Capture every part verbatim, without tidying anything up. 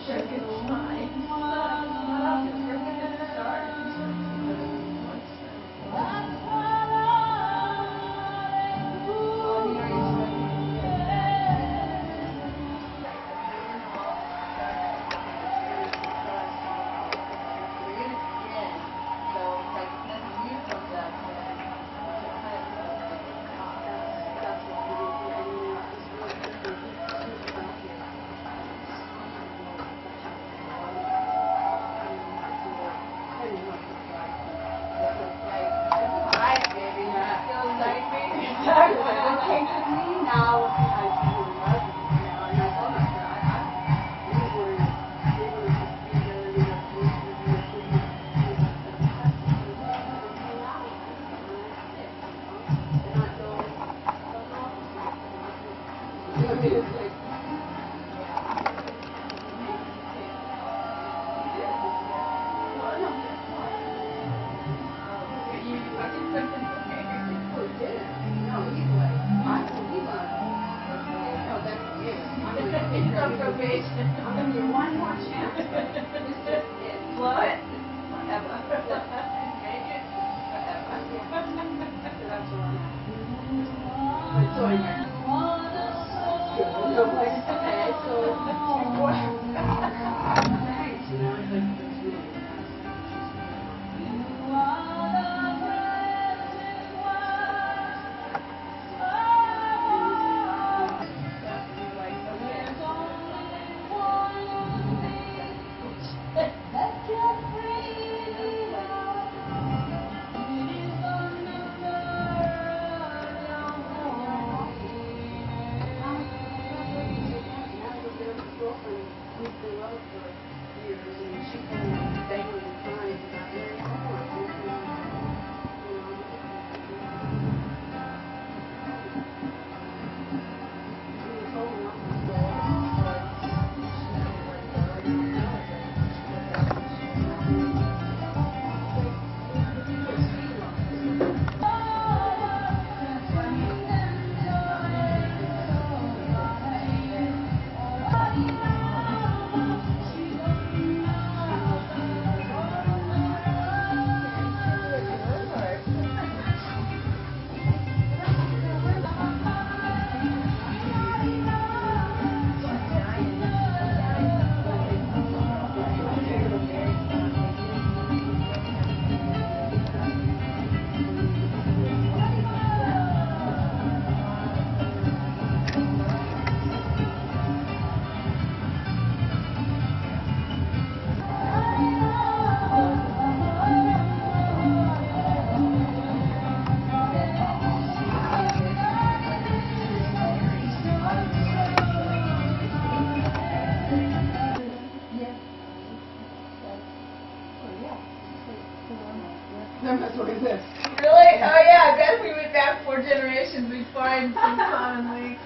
Really? Oh yeah, I bet we went back four generations before I seen Common Leaks.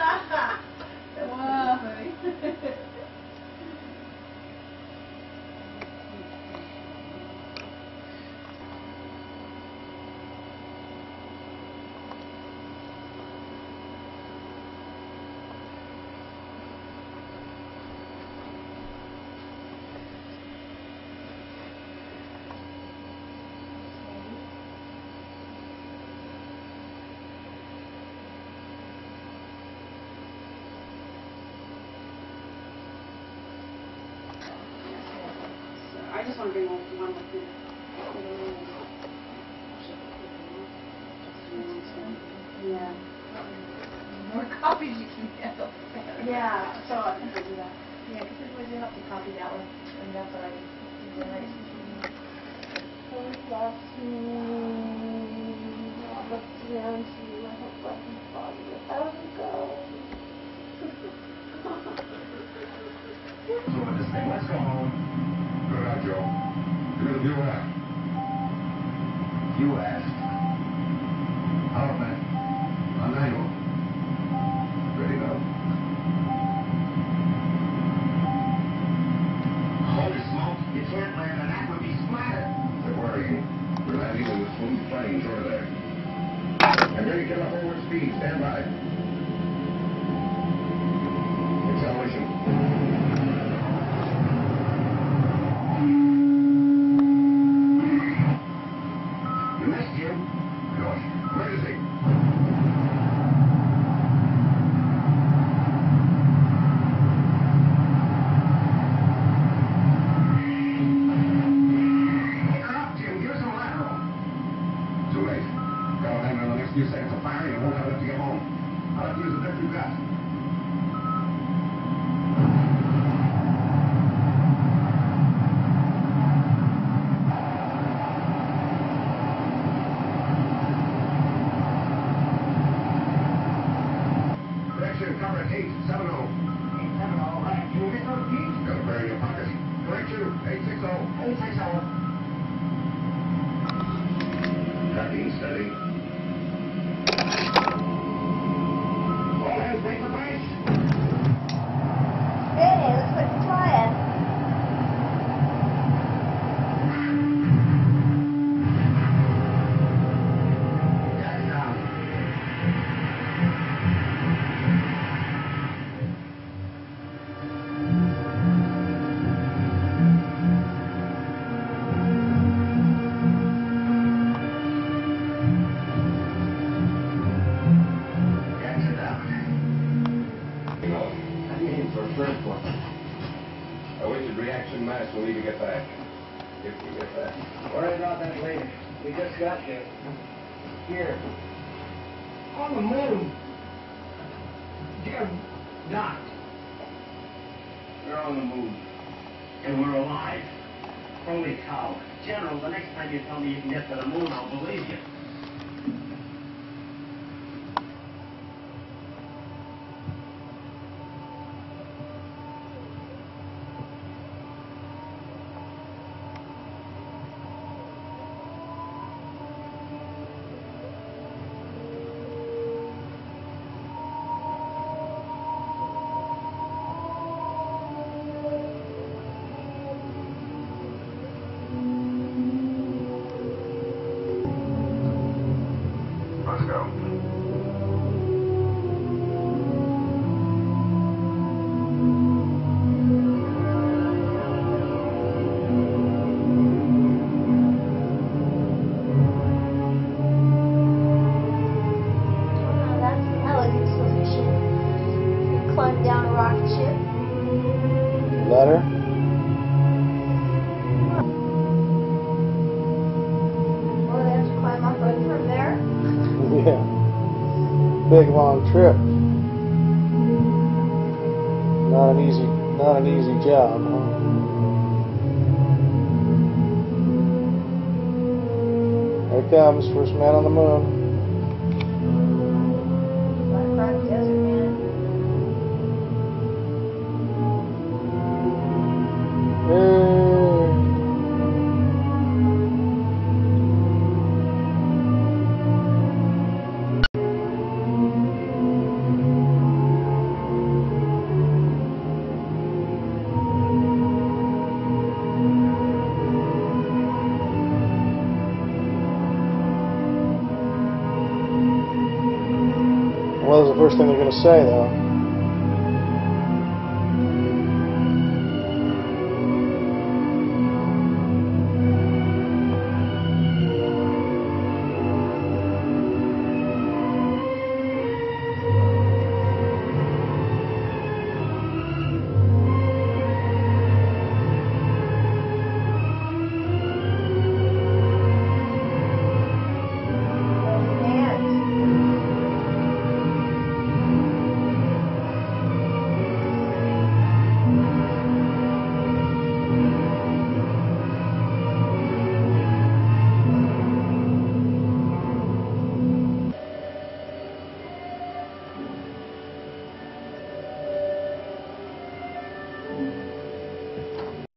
That's wow. Funny. I just want to bring one one with me. Yeah. More copies you can handle. Yeah, so I think we'll do that. Yeah, because it was enough to copy that one, and that's what I did. Last me, I looked around to you. I hope I can follow you. How's it go? So what to say? Let's go home. Good night, Joe. You're gonna do what? You asked. All right. On I go. Ready now. Holy smoke! You can't land on that. Would be smarter. Don't worry. We're landing with smooth planes over there. And ready to the forward speed. Stand by. Acceleration. there too fast. Correction, cover at eight seven oh. eight seven oh, right. Can you get those keys? Got to bury your pocket. Correction, eight six oh. eight six oh. Tracking steady. All hands break the brace. Hey, looks like we're flying. Gas down. Gas it down. I'm in for a first one. I wasted reaction mass when we get back. If we get back. Worry about that later. We just got there. Here. On the moon. Dear Doc. We're on the moon. And we're alive. Holy cow. General, the next time you tell me you can get to the moon, I'll believe you. Let's go. Oh, that's an elegant solution. You can climb down a rocket ship. Letter? Or they have to climb up right from there. Yeah. Big long trip. Not an easy, not an easy job, huh? There it comes, first man on the moon. Black Rock Desert Man. Yay. What was the first thing they're going to say, though?